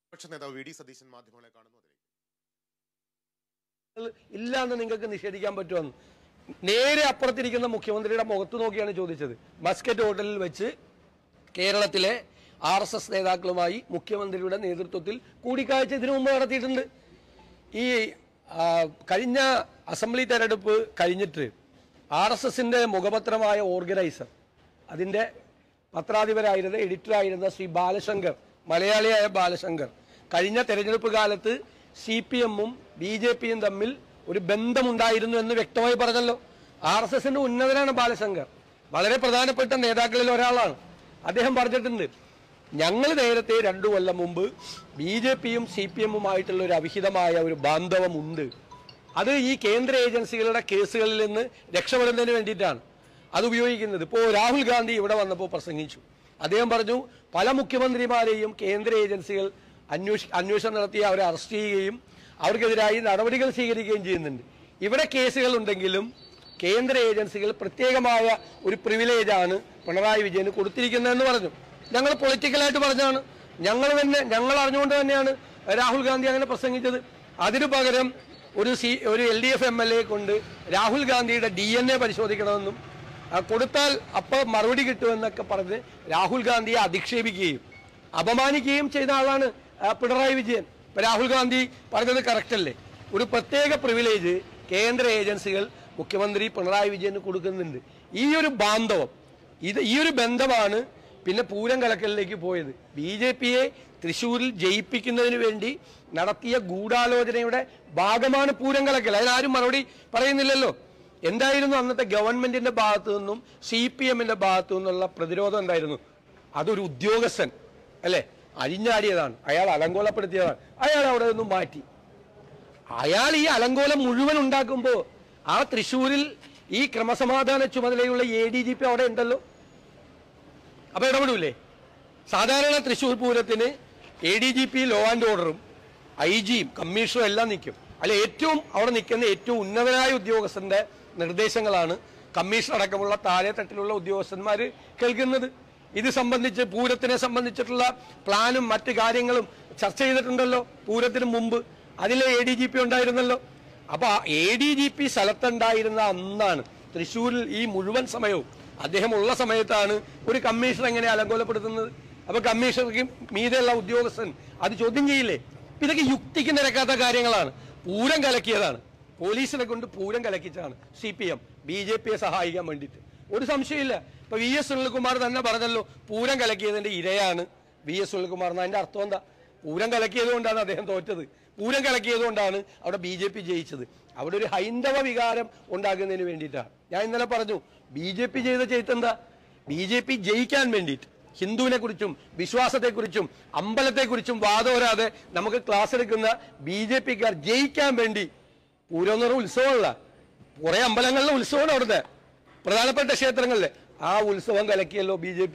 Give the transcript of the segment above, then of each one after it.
പ്രതിപക്ഷ നേതാവ് V D Satheesan മാധ്യമങ്ങളെ കാണുന്നു. ഇല്ലാന്ന് നിങ്ങൾക്ക് നിഷേധിക്കാൻ പറ്റുമെന്ന് നേരെ അപ്പുറത്തിരിക്കുന്ന മുഖ്യമന്ത്രിയുടെ മുഖത്ത് നോക്കിയാണ് ചോദിച്ചത്. മസ്കറ്റ് ഹോട്ടലിൽ വെച്ച് കേരളത്തിലെ RSS നേതാക്കളുമായി മുഖ്യമന്ത്രിയുടെ നേതൃത്വത്തിൽ കൂടിക്കാഴ്ച ഇതിനു മുമ്പ് നടത്തിയിട്ടുണ്ട്. ഈ കഴിഞ്ഞ അസംബ്ലി തെരഞ്ഞെടുപ്പ് കഴിഞ്ഞിട്ട് RSSന്റെ മുഖപത്രമായ ഓർഗനൈസർ അതിൻ്റെ പത്രാധിപരായിരുന്ന എഡിറ്ററായിരുന്ന ശ്രീ ബാലശങ്കർ, മലയാളിയായ ബാലശങ്കർ, കഴിഞ്ഞ തെരഞ്ഞെടുപ്പ് കാലത്ത് CPM-ഉം BJP-യും തമ്മിൽ ഒരു ബന്ധമുണ്ടായിരുന്നു എന്ന് വ്യക്തമായി പറഞ്ഞല്ലോ. RSSന്റെ ഉന്നതനാണ് ബാലശങ്കർ, വളരെ പ്രധാനപ്പെട്ട നേതാക്കളിൽ ഒരാളാണ്. അദ്ദേഹം പറഞ്ഞിട്ടുണ്ട്, ഞങ്ങൾ നേരത്തെ 2 കൊല്ലം മുമ്പ് BJP-യും CPM-ഉമായിട്ടുള്ള ഒരു അവിഹിതമായ ഒരു ബാന്ധവമുണ്ട്. അത് ഈ കേന്ദ്ര ഏജൻസികളുടെ കേസുകളിൽ നിന്ന് രക്ഷപ്പെടുന്നതിന് വേണ്ടിയിട്ടാണ് അത് ഉപയോഗിക്കുന്നത്. ഇപ്പോൾ രാഹുൽ ഗാന്ധി ഇവിടെ വന്നപ്പോൾ പ്രസംഗിച്ചു. അദ്ദേഹം പറഞ്ഞു, പല മുഖ്യമന്ത്രിമാരെയും കേന്ദ്ര ഏജൻസികൾ അന്വേഷണം നടത്തി അവരെ അറസ്റ്റ് ചെയ്യുകയും അവർക്കെതിരായി നടപടികൾ സ്വീകരിക്കുകയും ചെയ്യുന്നുണ്ട്. ഇവിടെ കേസുകൾ ഉണ്ടെങ്കിലും കേന്ദ്ര ഏജൻസികൾ പ്രത്യേകമായ ഒരു പ്രിവിലേജാണ് പിണറായി വിജയന് കൊടുത്തിരിക്കുന്നതെന്ന് പറഞ്ഞു. ഞങ്ങൾ പൊളിറ്റിക്കലായിട്ട് പറഞ്ഞാണ്, ഞങ്ങൾ അറിഞ്ഞുകൊണ്ട് തന്നെയാണ് രാഹുൽ ഗാന്ധി അങ്ങനെ പ്രസംഗിച്ചത്. അതിനു പകരം ഒരു LDF MLA കൊണ്ട് രാഹുൽ ഗാന്ധിയുടെ DNA പരിശോധിക്കണമെന്നും കൊടുത്താൽ അപ്പോൾ മറുപടി കിട്ടുമെന്നൊക്കെ പറഞ്ഞ് രാഹുൽ ഗാന്ധിയെ അധിക്ഷേപിക്കുകയും അപമാനിക്കുകയും ചെയ്ത ആളാണ് പിണറായി വിജയൻ. ഇപ്പം രാഹുൽ ഗാന്ധി പറഞ്ഞത് കറക്റ്റല്ലേ? ഒരു പ്രത്യേക പ്രിവിലേജ് കേന്ദ്ര ഏജൻസികൾ മുഖ്യമന്ത്രി പിണറായി വിജയന് കൊടുക്കുന്നുണ്ട്. ഈ ഒരു ബാന്ധവം, ഈ ഒരു ബന്ധമാണ് പിന്നെ പൂരം കലക്കലിലേക്ക് പോയത്. BJP-യെ തൃശ്ശൂരിൽ ജയിപ്പിക്കുന്നതിന് വേണ്ടി നടത്തിയ ഗൂഢാലോചനയുടെ ഭാഗമാണ് പൂരം കലക്കൽ. അതിനാരും മറുപടി പറയുന്നില്ലല്ലോ. എന്തായിരുന്നു അന്നത്തെ ഗവൺമെന്റിന്റെ ഭാഗത്തു നിന്നും CPM-ന്റെ ഭാഗത്തു നിന്നുള്ള പ്രതിരോധം എന്തായിരുന്നു? അതൊരു ഉദ്യോഗസ്ഥൻ അല്ലെ അഴിഞ്ഞാടിയതാണ്, അയാൾ അലങ്കോലപ്പെടുത്തിയതാണ്, അയാൾ അവിടെ നിന്നും മാറ്റി. അയാൾ ഈ അലങ്കോലം മുഴുവൻ ഉണ്ടാക്കുമ്പോൾ ആ തൃശ്ശൂരിൽ ഈ ക്രമസമാധാന ചുമതലയുള്ള ADGP അവിടെ ഉണ്ടല്ലോ. അപ്പൊ ഇടപെടൂലേ? സാധാരണ തൃശ്ശൂർ പൂരത്തിന് ADGP ലോ ആൻഡ് ഓർഡറും IG-യും കമ്മീഷണറും എല്ലാം നിൽക്കും. അല്ലെ ഏറ്റവും അവിടെ നിൽക്കുന്ന ഏറ്റവും ഉന്നതനായ ഉദ്യോഗസ്ഥന്റെ നിർദ്ദേശങ്ങളാണ് കമ്മീഷണർ അടക്കമുള്ള താഴെ തട്ടിലുള്ള ഉദ്യോഗസ്ഥന്മാർ കേൾക്കുന്നത്. ഇത് സംബന്ധിച്ച് പൂരത്തിനെ സംബന്ധിച്ചിട്ടുള്ള പ്ലാനും മറ്റു കാര്യങ്ങളും ചർച്ച ചെയ്തിട്ടുണ്ടല്ലോ പൂരത്തിന് മുമ്പ്. അതിലെ ADGP ഉണ്ടായിരുന്നല്ലോ. അപ്പൊ ADGP സ്ഥലത്തുണ്ടായിരുന്ന അന്നാണ് തൃശ്ശൂരിൽ ഈ മുഴുവൻ സമയവും അദ്ദേഹം ഉള്ള സമയത്താണ് ഒരു കമ്മീഷണർ എങ്ങനെ അലങ്കോലപ്പെടുത്തുന്നത്. അപ്പൊ കമ്മീഷണർക്ക് മീതെയുള്ള ഉദ്യോഗസ്ഥൻ അത് ചോദ്യം ചെയ്യില്ലേ? ഇതൊക്കെ യുക്തിക്ക് നിരക്കാത്ത കാര്യങ്ങളാണ്. പൂരം കലക്കിയതാണ്, പോലീസിനെ കൊണ്ട് പൂരം കലക്കിച്ചതാണ് CPM BJP-യെ സഹായിക്കാൻ വേണ്ടിയിട്ട്. ഒരു സംശയമില്ല. ഇപ്പൊ VS സുനിൽകുമാർ തന്നെ പറഞ്ഞല്ലോ, പൂരം കലക്കിയതിന്റെ ഇരയാണ് VS സുനിൽകുമാർ. അതിന്റെ അർത്ഥം എന്താ? പൂരം കലക്കിയത് കൊണ്ടാണ് അദ്ദേഹം തോറ്റത്, പൂരം കലക്കിയത് കൊണ്ടാണ് അവിടെ BJP ജയിച്ചത്. അവിടെ ഒരു ഹൈന്ദവ വികാരം ഉണ്ടാക്കുന്നതിന് വേണ്ടിയിട്ടാണ്. ഞാൻ ഇന്നലെ പറഞ്ഞു, BJP ചെയ്ത ചെയ്തെന്താ? BJP ജയിക്കാൻ വേണ്ടിയിട്ട് ഹിന്ദുവിനെ കുറിച്ചും വിശ്വാസത്തെക്കുറിച്ചും അമ്പലത്തെക്കുറിച്ചും വാദോരാതെ നമുക്ക് ക്ലാസ് എടുക്കുന്ന BJP-ക്കാർ ജയിക്കാൻ വേണ്ടി പൂരം എന്ന് പറഞ്ഞ ഉത്സവമല്ല, കുറെ അമ്പലങ്ങളിലെ ഉത്സവമാണ് അവിടുത്തെ പ്രധാനപ്പെട്ട ക്ഷേത്രങ്ങളിലെ. ആ ഉത്സവം കലക്കിയല്ലോ BJP.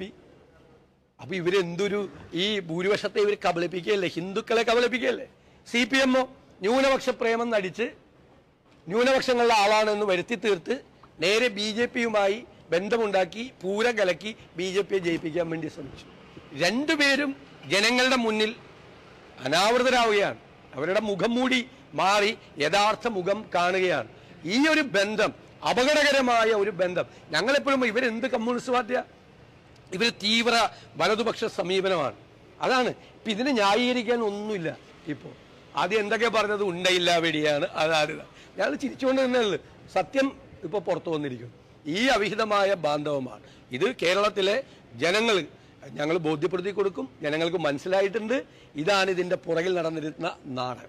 അപ്പൊ ഇവരെന്തൊരു ഈ ഭൂരിപക്ഷത്തെ ഇവർ കബളിപ്പിക്കുകയല്ലേ, ഹിന്ദുക്കളെ കബളിപ്പിക്കുകയല്ലേ. CPM-ഓ ന്യൂനപക്ഷ പ്രേമം നടിച്ച് ന്യൂനപക്ഷങ്ങളുടെ ആളാണെന്ന് വരുത്തി തീർത്ത് നേരെ BJP-യുമായി ബന്ധമുണ്ടാക്കി പൂരം കലക്കി BJP-യെ ജയിപ്പിക്കാൻ വേണ്ടി ശ്രമിച്ചു. രണ്ടുപേരും ജനങ്ങളുടെ മുന്നിൽ അനാവൃതരാവുകയാണ്. അവരുടെ മുഖം മൂടി മാറി യഥാർത്ഥ മുഖം കാണുകയാണ്. ഈ ഒരു ബന്ധം അപകടകരമായ ഒരു ബന്ധം. ഞങ്ങളെപ്പോഴും ഇവരെന്ത് കമ്മ്യൂണിസ്റ്റ് പാർട്ടിയാ? ഇവർ തീവ്ര വലതുപക്ഷ സമീപനമാണ്. അതാണ് ഇപ്പം ഇതിനെ ന്യായീകരിക്കാൻ ഒന്നുമില്ല. ഇപ്പോൾ ആദ്യം എന്തൊക്കെ പറഞ്ഞത് ഉണ്ടയില്ല വെടിയാണ്, അതാരിത. ഞങ്ങൾ ചിരിച്ചുകൊണ്ട് തന്നെയുള്ളു. സത്യം ഇപ്പോൾ പുറത്തു വന്നിരിക്കുന്നു. ഈ അവിഹിതമായ ബാന്ധവമാണ് ഇത്. കേരളത്തിലെ ജനങ്ങൾ ഞങ്ങൾ ബോധ്യപ്പെടുത്തി കൊടുക്കും. ജനങ്ങൾക്ക് മനസ്സിലായിട്ടുണ്ട് ഇതാണ് ഇതിന്റെ പുറകിൽ നടന്നിരുന്ന നാടകം.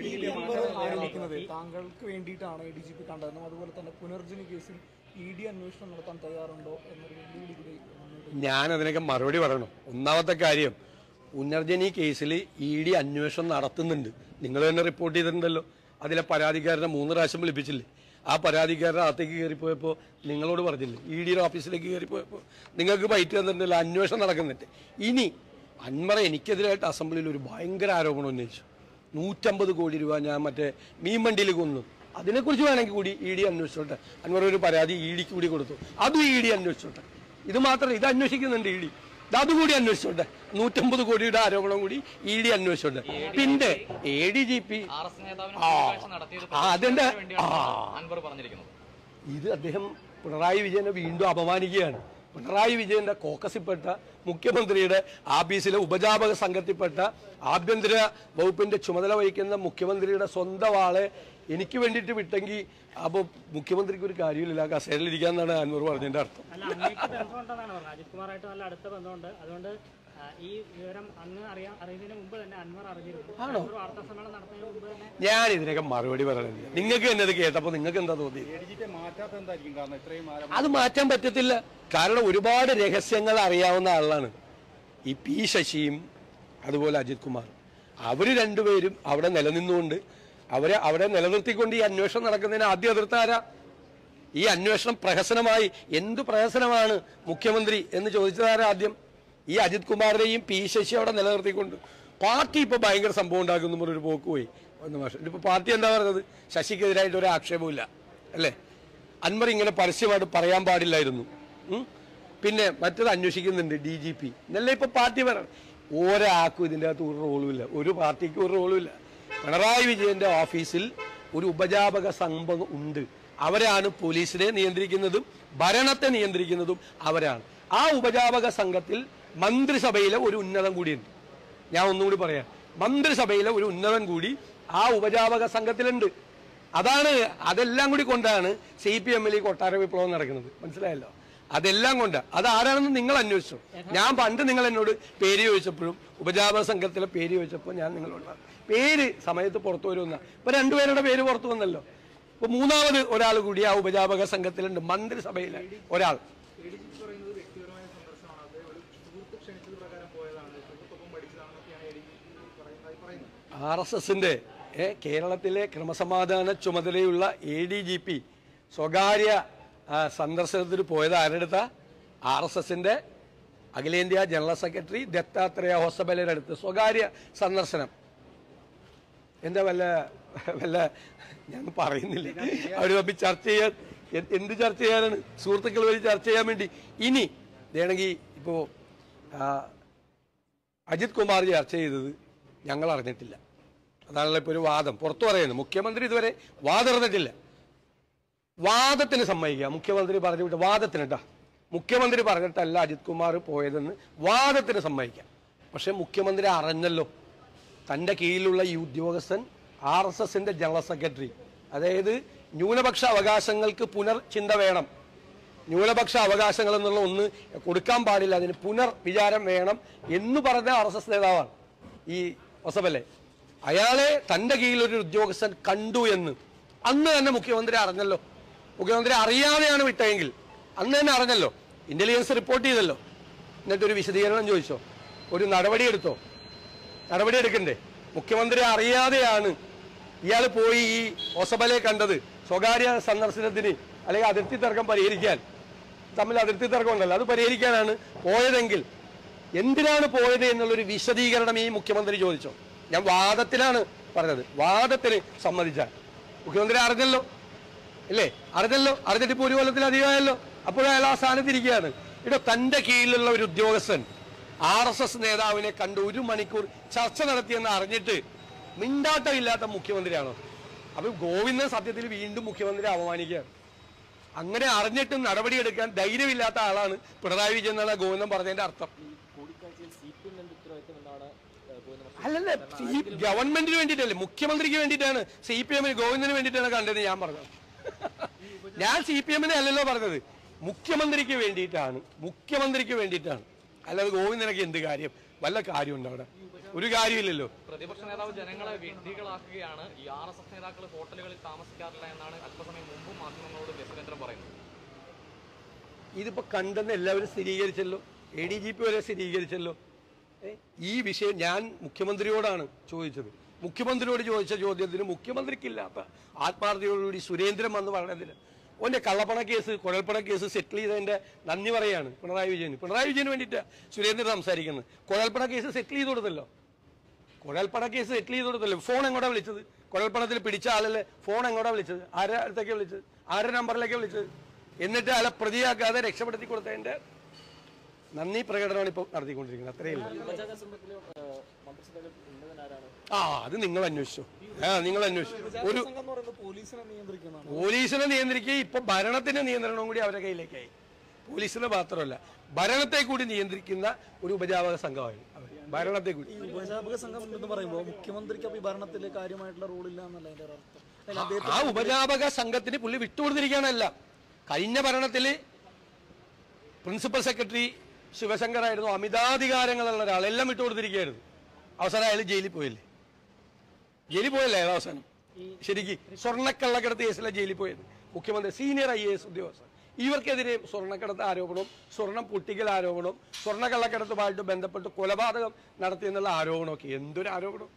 താങ്കൾക്ക് വേണ്ടിയിട്ടാണ് ADGP കണ്ടതെന്നും അതുപോലെ തന്നെ പുനർജനി കേസിൽ ED അന്വേഷണം നടത്താൻ തയ്യാറുണ്ടോ എന്നൊരു വെല്ലുവിളി. ഞാൻ അതിനൊക്കെ മറുപടി പറയണം. ഒന്നാമത്തെ കാര്യം, പുനർജനി കേസിൽ ED അന്വേഷണം നടത്തുന്നുണ്ട്. നിങ്ങൾ തന്നെ റിപ്പോർട്ട് ചെയ്തിട്ടുണ്ടല്ലോ. അതിലെ പരാതിക്കാരനെ 3 പ്രാവശ്യം വിളിപ്പിച്ചില്ലേ? ആ പരാതിക്കാരൻ്റെ അകത്തേക്ക് കയറിപ്പോയപ്പോൾ നിങ്ങളോട് പറഞ്ഞില്ലേ? ED-യുടെ ഓഫീസിലേക്ക് കയറിപ്പോയപ്പോൾ നിങ്ങൾക്ക് ബൈറ്റ് തന്നിട്ടുണ്ടല്ലോ. അന്വേഷണം നടക്കുന്നുണ്ട്. ഇനി അൻവർ എനിക്കെതിരായിട്ട് അസംബ്ലിയിൽ ഒരു ഭയങ്കര ആരോപണം ഉന്നയിച്ചു. 150 കോടി രൂപ ഞാൻ മറ്റേ മീൻ വണ്ടിയിൽ കൊന്നു. അതിനെക്കുറിച്ച് വേണമെങ്കിൽ കൂടി ED അന്വേഷിച്ചോട്ടെ. അൻവർ ഒരു പരാതി ED-ക്ക് കൂടി കൊടുത്തു, അതും ED അന്വേഷിച്ചോട്ടെ. ഇത് മാത്രം, ഇത് അന്വേഷിക്കുന്നുണ്ട് ED. അതുകൂടി അന്വേഷിച്ചോട്ടെ. 150 കോടിയുടെ ആരോപണം കൂടി ED അന്വേഷിച്ചോട്ടെ. പിന്നെ ADGP അതെന്റെ ഇത് അദ്ദേഹം പിണറായി വിജയനെ വീണ്ടും അപമാനിക്കുകയാണ്. പിണറായി വിജയന്റെ കോക്കസിൽപ്പെട്ട മുഖ്യമന്ത്രിയുടെ ആഫീസിലെ ഉപജാപക സംഘത്തിൽപ്പെട്ട ആഭ്യന്തര വകുപ്പിന്റെ ചുമതല വഹിക്കുന്ന മുഖ്യമന്ത്രിയുടെ സ്വന്തം ആളെ എനിക്ക് വേണ്ടിയിട്ട് വിട്ടെങ്കിൽ അപ്പോൾ മുഖ്യമന്ത്രിക്ക് ഒരു കാര്യമില്ല, കസേരയിലിരിക്കാന്നാണ് അൻവർ പറഞ്ഞതിന്റെ അർത്ഥം. അജിത് കുമാറായിട്ട് നല്ല അടുത്ത ബന്ധമുണ്ട്. അതുകൊണ്ട് ഈ വിവരം അന്ന് അറിയുന്നതിന് മുമ്പ് തന്നെ അൻവർ അറിഞ്ഞിരുന്നു. വാർത്താ സമ്മേളനം നടത്തുന്നതിന് മുമ്പ് തന്നെ ഞാൻ ഇതിനൊക്കെ മറുപടി പറയുന്നില്ല. നിങ്ങൾക്ക് എന്നത് കേട്ടപ്പോൾ നിങ്ങൾക്ക് എന്താ തോന്നി? അത് മാറ്റാൻ പറ്റത്തില്ല. കാരണം ഒരുപാട് രഹസ്യങ്ങൾ അറിയാവുന്ന ആളാണ് ഈ P ശശിയും അതുപോലെ അജിത് കുമാർ. അവര് രണ്ടുപേരും അവിടെ നിലനിന്നുകൊണ്ട് അവരെ അവിടെ നിലനിർത്തിക്കൊണ്ട് ഈ അന്വേഷണം നടക്കുന്നതിന് ആദ്യം എതിർത്താരാ? ഈ അന്വേഷണം പ്രഹസനമായി എന്തു പ്രഹസനമാണ് മുഖ്യമന്ത്രി എന്ന് ചോദിച്ചതാരാ ആദ്യം? ഈ അജിത് കുമാറിനെയും P ശശി അവിടെ നിലനിർത്തിക്കൊണ്ട് പാർട്ടി ഇപ്പൊ ഭയങ്കര സംഭവം ഉണ്ടാക്കുന്ന ഒരു പോക്ക് പോയി. 1 മാസം ഇപ്പൊ പാർട്ടി എന്താ പറയുന്നത്? ശശിക്കെതിരായിട്ട് ഒരു ആക്ഷേപമില്ല അല്ലേ? അൻവർ ഇങ്ങനെ പരസ്യമായിട്ട് പറയാൻ പാടില്ലായിരുന്നു. പിന്നെ മറ്റത് അന്വേഷിക്കുന്നുണ്ട് DGP എന്നല്ലേ ഇപ്പൊ പാർട്ടി പറയണം. ഒരാൾക്കും ഇതിൻ്റെ അകത്ത് ഒരു റോളുമില്ല, ഒരു പാർട്ടിക്കും ഒരു റോളുമില്ല. പിണറായി വിജയന്റെ ഓഫീസിൽ ഒരു ഉപജാപക സംഘം ഉണ്ട്. അവരാണ് പോലീസിനെ നിയന്ത്രിക്കുന്നതും ഭരണത്തെ നിയന്ത്രിക്കുന്നതും അവരാണ്. ആ ഉപജാപക സംഘത്തിൽ മന്ത്രിസഭയിലെ ഒരു ഉന്നതൻ കൂടിയുണ്ട്. ഞാൻ ഒന്നുകൂടി പറയാം, മന്ത്രിസഭയിലെ ഒരു ഉന്നതൻ കൂടി ആ ഉപജാപക സംഘത്തിലുണ്ട്. അതെല്ലാം കൂടി കൊണ്ടാണ് CPM-ൽ ഈ കൊട്ടാര വിപ്ലവം നടക്കുന്നത്. മനസ്സിലായല്ലോ? അതെല്ലാം കൊണ്ട് അതാരാണെന്ന് നിങ്ങൾ അന്വേഷിച്ചു. ഞാൻ പണ്ട് നിങ്ങൾ എന്നോട് പേര് ചോദിച്ചപ്പോഴും ഉപജാപക സംഘത്തിലെ പേര് ചോദിച്ചപ്പോൾ ഞാൻ നിങ്ങളോട് പേര് സമയത്ത് പുറത്തു വരുമെന്ന. ഇപ്പൊ 2 പേരുടെ പേര് പുറത്തു വന്നല്ലോ. ഇപ്പൊ 3ാമത് ഒരാൾ കൂടി ആ ഉപജാപക സംഘത്തിലുണ്ട്, മന്ത്രിസഭയിലെ ഒരാൾ. RSSന്റെ കേരളത്തിലെ ക്രമസമാധാന ചുമതലയുള്ള ADGP സ്വകാര്യ സന്ദർശനത്തിന് പോയത് ആരെടുത്ത? RSSന്റെ അഖിലേന്ത്യാ ജനറൽ സെക്രട്ടറി ദത്താത്രേയ ഹൊസബലയുടെ അടുത്ത് സ്വകാര്യ സന്ദർശനം. എന്താ വല്ല ഞാൻ പറയുന്നില്ല. അവർ തമ്മിൽ ചർച്ച ചെയ്യാൻ എന്ത് ചർച്ച ചെയ്യാനാണ്? സുഹൃത്തുക്കൾ വഴി ചർച്ച ചെയ്യാൻ വേണ്ടി. ഇനി വേണമെങ്കിൽ ഇപ്പോ അജിത് കുമാർ ചർച്ച ചെയ്തത് ഞങ്ങൾ അറിഞ്ഞിട്ടില്ല. അതാണല്ലോ ഇപ്പോൾ ഒരു വാദം പുറത്തു പറയുന്നത്. മുഖ്യമന്ത്രി ഇതുവരെ വാദിറന്നിട്ടില്ല. വാദത്തിന് സമ്മതിക്കുക. മുഖ്യമന്ത്രി പറഞ്ഞു വിട്ട വാദത്തിന് കേട്ടോ, മുഖ്യമന്ത്രി പറഞ്ഞിട്ടല്ല അജിത് കുമാർ പോയതെന്ന് വാദത്തിന് സമ്മതിക്കാം. പക്ഷെ മുഖ്യമന്ത്രി അറിഞ്ഞല്ലോ. തൻ്റെ കീഴിലുള്ള ഈ ഉദ്യോഗസ്ഥൻ RSSന്റെ ജനറൽ സെക്രട്ടറി, അതായത് ന്യൂനപക്ഷ അവകാശങ്ങൾക്ക് പുനർചിന്ത വേണം, ന്യൂനപക്ഷ അവകാശങ്ങൾ എന്നുള്ള ഒന്ന് കൊടുക്കാൻ പാടില്ല, അതിന് പുനർവിചാരം വേണം എന്ന് പറഞ്ഞ RSS നേതാവാണ് ഈ ഹൊസബലെ. അയാളെ തൻ്റെ കീഴിലൊരു ഉദ്യോഗസ്ഥൻ കണ്ടു എന്ന് അന്ന് തന്നെ മുഖ്യമന്ത്രി അറിഞ്ഞല്ലോ. മുഖ്യമന്ത്രി അറിയാതെയാണ് വിട്ടതെങ്കിൽ അന്ന് തന്നെ അറിഞ്ഞല്ലോ. ഇന്റലിജൻസ് റിപ്പോർട്ട് ചെയ്തല്ലോ. എന്നിട്ടൊരു വിശദീകരണം ചോദിച്ചോ? ഒരു നടപടി എടുത്തോ? നടപടി എടുക്കണ്ടേ? മുഖ്യമന്ത്രി അറിയാതെയാണ് ഇയാൾ പോയി ഈ ഹൊസബലെ കണ്ടത്. സ്വകാര്യ സന്ദർശനത്തിന് അല്ലെങ്കിൽ അതിർത്തി തർക്കം പരിഹരിക്കാൻ, തമ്മിൽ അതിർത്തി തർക്കം ഉണ്ടല്ലോ, അത് പരിഹരിക്കാനാണ് പോയതെങ്കിൽ എന്തിനാണ് പോയത് എന്നുള്ളൊരു വിശദീകരണം ഈ മുഖ്യമന്ത്രി ചോദിച്ചോ? ഞാൻ വാദത്തിലാണ് പറഞ്ഞത്. വാദത്തിന് സമ്മതിച്ചാൽ മുഖ്യമന്ത്രി അറിഞ്ഞല്ലോ അല്ലേ? അറിഞ്ഞല്ലോ. അറിഞ്ഞിട്ട് ഇപ്പോൾ 1 കൊല്ലത്തിലധികമായല്ലോ. അപ്പോഴും അയാൾ ആ സ്ഥാനത്തിരിക്കുകയാണ്. ഇവിടെ തൻ്റെ കീഴിലുള്ള ഒരു ഉദ്യോഗസ്ഥൻ RSS നേതാവിനെ കണ്ട് 1 മണിക്കൂർ ചർച്ച നടത്തിയെന്ന് അറിഞ്ഞിട്ട് മിണ്ടാട്ടമില്ലാത്ത മുഖ്യമന്ത്രിയാണോ? അപ്പൊ ഗോവിന്ദൻ സത്യത്തിൽ വീണ്ടും മുഖ്യമന്ത്രി അപമാനിക്കുകയാണ്. അങ്ങനെ അറിഞ്ഞിട്ടും നടപടിയെടുക്കാൻ ധൈര്യമില്ലാത്ത ആളാണ് പിണറായി വിജയൻ എന്നാണ് ഗോവിന്ദൻ പറഞ്ഞതിന്റെ അർത്ഥം. അല്ലല്ല, ഗവൺമെന്റിന് വേണ്ടിയിട്ടല്ലേ, മുഖ്യമന്ത്രിക്ക് വേണ്ടിയിട്ടാണ്. CPM-ന് ഗോവിന്ദന് വേണ്ടിയിട്ടാണ് കണ്ടത് ഞാൻ പറഞ്ഞത്. ഞാൻ CPM-നെ അല്ലല്ലോ പറഞ്ഞത്, മുഖ്യമന്ത്രിക്ക് വേണ്ടിയിട്ടാണ്. മുഖ്യമന്ത്രിക്ക് വേണ്ടിയിട്ടാണ്, അല്ലാതെ ഗോവിന്ദനൊക്കെ എന്ത് കാര്യം? വല്ല കാര്യമുണ്ടോ അവിടെ? ഒരു കാര്യമില്ലല്ലോ. പ്രതിപക്ഷ നേതാവ് ജനങ്ങളെ വിഡ്ഢികളാക്കുകയാണ്. ഈ RSS നേതാക്കൾ ഹോട്ടലുകളിൽ താമസിക്കാറില്ല എന്നാണ് അല്പസമയം മുമ്പും മാധ്യമങ്ങളോട് രവീന്ദ്രൻ പറയുന്നത്. ഇതിപ്പോ കണ്ടെന്ന് എല്ലാവരും സ്ഥിരീകരിച്ചല്ലോ. ADGP വരെ സ്ഥിരീകരിച്ചല്ലോ. ഈ വിഷയം ഞാൻ മുഖ്യമന്ത്രിയോടാണ് ചോദിച്ചത്. മുഖ്യമന്ത്രിയോട് ചോദിച്ച ചോദ്യത്തിന് മുഖ്യമന്ത്രിക്കില്ലാത്ത ആത്മാർത്ഥതയോടുകൂടി സുരേന്ദ്രൻ വന്ന് പറഞ്ഞതിന് ഓന്റെ കള്ളപ്പണ കേസ്, കുഴൽപ്പണ കേസ് സെറ്റിൽ ചെയ്തതിന്റെ നന്ദി പറയാണ് പിണറായി വിജയന്. പിണറായി വിജയന് വേണ്ടിയിട്ട് സുരേന്ദ്രൻ സംസാരിക്കുന്നത്. കുഴൽപ്പണ കേസ് സെറ്റിൽ ചെയ്ത് കൊടുത്തല്ലോ. കുഴൽപ്പണ കേസ് സെറ്റിൽ ചെയ്ത് കൊടുത്തല്ലോ. ഫോൺ എങ്ങോട്ടാ വിളിച്ചത്? കുഴൽപ്പണത്തിൽ പിടിച്ച ആളല്ലേ ഫോൺ എങ്ങോട്ടാ വിളിച്ചത്? ആരുടെ അടുത്തേക്കാണ് വിളിച്ചത്? ആരുടെ നമ്പറിലേക്കാണ് വിളിച്ചത്? എന്നിട്ട് അയാളെ പ്രതിയാക്കാതെ രക്ഷപ്പെടുത്തി കൊടുത്തതിന്റെ നന്ദി പ്രകടനമാണ് ഇപ്പോൾ നടത്തിക്കൊണ്ടിരിക്കുന്നത്. അത്രയേ ഉള്ളൂ. അത് നിങ്ങൾ അന്വേഷിച്ചു. നിങ്ങൾ അന്വേഷിച്ചു. ഒരു പോലീസിനെ നിയന്ത്രിക്കുക. ഇപ്പൊ ഭരണത്തിന്റെ നിയന്ത്രണവും കൂടി അവരുടെ കയ്യിലേക്കായി. പോലീസിനെ മാത്രമല്ല, ഭരണത്തെ കൂടി നിയന്ത്രിക്കുന്ന ഒരു ഉപജാപക സംഘമായി. ഭരണത്തെ കൂടി ഉപജാപക സംഘം എന്ന് പറയുമ്പോൾ മുഖ്യമന്ത്രിക്ക് ഈ ഭരണത്തിൽ കാര്യമായിട്ടുള്ള റോളില്ല എന്നല്ല അതിന്റെ അർത്ഥം. ആ ഉപജാപക സംഘത്തിന് പുള്ളി വിട്ടുകൊടുത്തിരിക്കുകയാണല്ല. കഴിഞ്ഞ ഭരണത്തില് പ്രിൻസിപ്പൽ സെക്രട്ടറി ശിവശങ്കർ ആയിരുന്നു. അമിതാധികാരങ്ങളുള്ള ഒരാൾ എല്ലാം വിട്ടുകൊടുത്തിരിക്കുകയായിരുന്നു. അവസാനം അയാൾ ജയിലിൽ പോയില്ലേ? ജയിലിൽ പോയല്ലേ അവസാനം? ശരിക്കും സ്വർണ്ണക്കള്ളക്കടത്ത് കേസിലെ ജയിലിൽ പോയത് മുഖ്യമന്ത്രി, സീനിയർ IAS ഉദ്യോഗസ്ഥർ. ഇവർക്കെതിരെ സ്വർണ്ണക്കടത്ത് ആരോപണവും സ്വർണം പൊട്ടിക്കൽ ആരോപണവും സ്വർണ്ണക്കള്ളക്കടത്തുമായിട്ട് ബന്ധപ്പെട്ട് കൊലപാതകം നടത്തിയെന്നുള്ള ആരോപണമൊക്കെ എന്തൊരു ആരോപണം!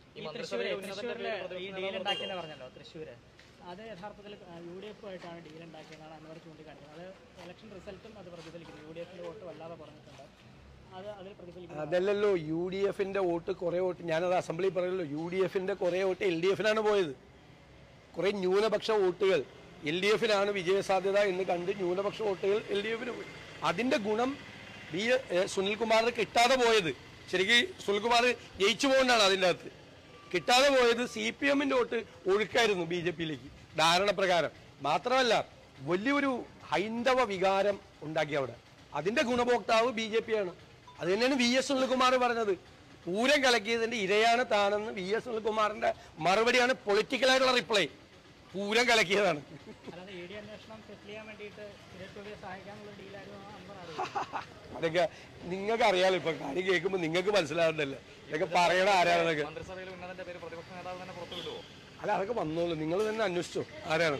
തൃശ്ശൂര് അത് യഥാർത്ഥത്തിൽ UDF ആയിട്ടാണ് ഡീൽ ഉണ്ടാക്കിയെന്നാണ് അൻവർ ചൂണ്ടിക്കാണിക്കുന്നത്. അത് ഇലക്ഷൻ റിസൾട്ടും അത് പ്രതിഫലിക്കുന്നു. UDF വോട്ട് വല്ലാതെ പറഞ്ഞിട്ടുണ്ട്. അത് അതിൽ പ്രതിഫലിക്കുന്നു. അതല്ലല്ലോ UDF വോട്ട് കുറെ വോട്ട്, ഞാനത് അസംബ്ലി പറയല്ലോ, UDF കുറെ വോട്ട് LDF പോയത്. കുറെ ന്യൂനപക്ഷ വോട്ടുകൾ LDF വിജയസാധ്യത എന്ന് കണ്ട് ന്യൂനപക്ഷ വോട്ടുകൾ LDF പോയി. അതിന്റെ ഗുണം സുനിൽകുമാറിന് കിട്ടാതെ പോയത്. ശരിക്കും സുനിൽകുമാർ ജയിച്ചു പോകൊണ്ടാണ് അതിൻ്റെ അകത്ത് കിട്ടാതെ പോയത്. CPM വോട്ട് ഒഴുക്കായിരുന്നു BJPയിലേക്ക് ധാരണ പ്രകാരം. മാത്രമല്ല വലിയൊരു ഹൈന്ദവ വികാരം ഉണ്ടാക്കി അവിടെ. അതിന്റെ ഗുണഭോക്താവ് BJP ആണ്. അത് തന്നെയാണ് VS സുനിൽകുമാർ പറഞ്ഞത്. പൂരം കലക്കിയതിന്റെ ഇരയാണ് താനെന്ന് VS സുനിൽകുമാറിന്റെ മറുപടിയാണ് പൊളിറ്റിക്കലായിട്ടുള്ള റിപ്ലൈ. പൂരം കലക്കിയതാണ്. അതൊക്കെ നിങ്ങൾക്ക് അറിയാലോ. ഇപ്പൊ കാര്യം കേൾക്കുമ്പോൾ നിങ്ങൾക്ക് മനസ്സിലാവുന്നില്ല. ഇതൊക്കെ പറയണ ആരാണെന്നൊക്കെ. അല്ല, അതൊക്കെ വന്നോളൂ. നിങ്ങൾ തന്നെ അന്വേഷിച്ചോ ആരാണ്.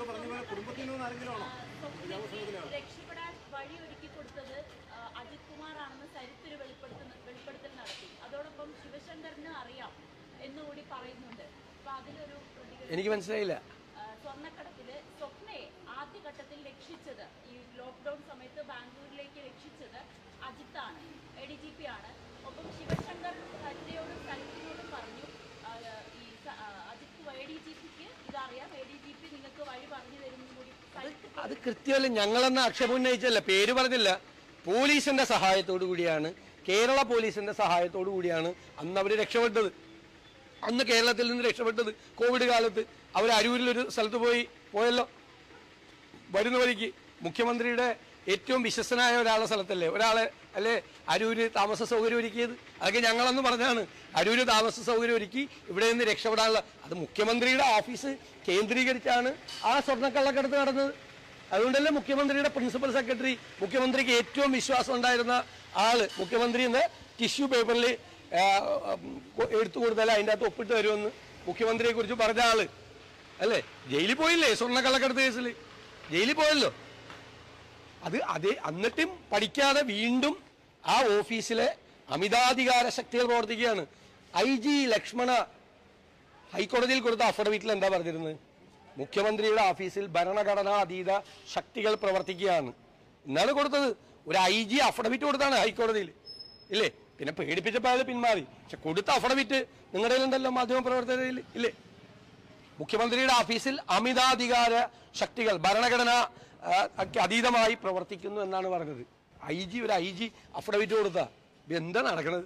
എനിക്ക് മനസ്സിലായില്ല. സ്വർണ്ണക്കടത്തില് സ്വപ്നയെ ആദ്യഘട്ടത്തിൽ രക്ഷിച്ചത്, ഈ ലോക്ക്ഡൌൺ സമയത്ത് ബാംഗ്ലൂരിലേക്ക് രക്ഷിച്ചത് അജിത്താണ്, ADGP ആണ്. ഒപ്പം ശിവശങ്കർ ഹരിതയോടും സരിത്തിനോടും പറഞ്ഞു, ഈ അജിത്ത് ADGPക്ക് ഇതറിയാം, ADGP നിങ്ങൾക്ക് വഴി പറഞ്ഞു തരുന്നു കൂടി. അത് കൃത്യമല്ല. ഞങ്ങളെന്ന് ആക്ഷേപം ഉന്നയിച്ചല്ല, പേര് പറഞ്ഞില്ല. പോലീസിന്റെ സഹായത്തോടു കൂടിയാണ്, കേരള പോലീസിന്റെ സഹായത്തോടു കൂടിയാണ് അന്ന് അവർ രക്ഷപ്പെട്ടത്. അന്ന് കേരളത്തിൽ നിന്ന് രക്ഷപ്പെട്ടത് കോവിഡ് കാലത്ത്. അവർ അരൂരിലൊരു സ്ഥലത്ത് പോയല്ലോ. വരുന്ന വഴിക്ക് മുഖ്യമന്ത്രിയുടെ ഏറ്റവും വിശ്വസ്തനായ ഒരാളെ സ്ഥലത്തല്ലേ ഒരാളെ അല്ലേ അരൂര് താമസ സൗകര്യം ഒരുക്കിയത്. അതൊക്കെ ഞങ്ങളെന്ന് പറഞ്ഞാണ്. അരൂര് താമസ സൗകര്യം ഒരുക്കി ഇവിടെ നിന്ന് രക്ഷപ്പെടാനുള്ള. അത് മുഖ്യമന്ത്രിയുടെ ഓഫീസ് കേന്ദ്രീകരിച്ചാണ് ആ സ്വർണ്ണക്കള്ളക്കടത്ത് നടന്നത്. അതുകൊണ്ടല്ലേ മുഖ്യമന്ത്രിയുടെ പ്രിൻസിപ്പൽ സെക്രട്ടറി, മുഖ്യമന്ത്രിക്ക് ഏറ്റവും വിശ്വാസം ഉണ്ടായിരുന്ന ആള്, മുഖ്യമന്ത്രി എന്ന് ടിഷ്യൂ പേപ്പറിൽ എടുത്തു കൊടുത്താൽ അതിൻ്റെ അകത്ത് ഒപ്പിട്ട് വരുമെന്ന് മുഖ്യമന്ത്രിയെ കുറിച്ച് പറഞ്ഞ ആള് അല്ലേ ജയിലിൽ പോയില്ലേ? സ്വർണ്ണക്കള്ളക്കടത്ത് കേസിൽ ജയിലിൽ പോയല്ലോ. അതേ എന്നിട്ടും പഠിക്കാതെ വീണ്ടും ആ ഓഫീസിലെ അമിതാധികാര ശക്തികൾ പ്രവർത്തിക്കുകയാണ്. IG ലക്ഷ്മണ ഹൈക്കോടതിയിൽ കൊടുത്ത അഫിഡവിറ്റിൽ എന്താ പറഞ്ഞിരുന്നത്? മുഖ്യമന്ത്രിയുടെ ഓഫീസിൽ ഭരണഘടനാ അതീത ശക്തികൾ പ്രവർത്തിക്കുകയാണ് എന്നാണ് കൊടുത്തത്. ഒരു IG അഫിഡവിറ്റ് കൊടുത്താണ് ഹൈക്കോടതിയിൽ, ഇല്ലേ? പിന്നെ പേടിപ്പിച്ചപ്പോൾ അയാൾ പിന്മാറി. പക്ഷെ കൊടുത്ത അഫിഡവിറ്റ് നിങ്ങളുടെ കയ്യിലുണ്ടല്ലോ, മാധ്യമ പ്രവർത്തകരിൽ ഇല്ലേ? മുഖ്യമന്ത്രിയുടെ ഓഫീസിൽ അമിതാധികാര ശക്തികൾ ഭരണഘടന അതീതമായി പ്രവർത്തിക്കുന്നു എന്നാണ് പറഞ്ഞത്. ഒരു IG അഫിഡവിറ്റ് കൊടുത്ത എന്താ നടക്കണത്?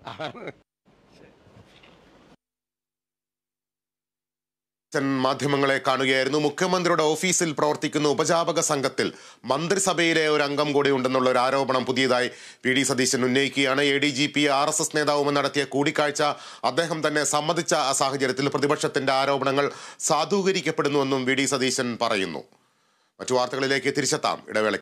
മാധ്യമങ്ങളെ കാണുകയായിരുന്നു. മുഖ്യമന്ത്രിയുടെ ഓഫീസിൽ പ്രവർത്തിക്കുന്ന ഉപജാപക സംഘത്തിൽ മന്ത്രിസഭയിലെ ഒരു അംഗം കൂടി ഉണ്ടെന്നുള്ള ഒരു ആരോപണം പുതിയതായി VD സതീശൻ ഉന്നയിക്കുകയാണ്. ADGP RSS നേതാവുമായി നടത്തിയ കൂടിക്കാഴ്ച അദ്ദേഹം തന്നെ സമ്മതിച്ച സാഹചര്യത്തിൽ പ്രതിപക്ഷത്തിന്റെ ആരോപണങ്ങൾ സാധൂകരിക്കപ്പെടുന്നുവെന്നും VD സതീശൻ പറയുന്നു. മറ്റു വാർത്തകളിലേക്ക് തിരിച്ചെത്താം ഇടവേള.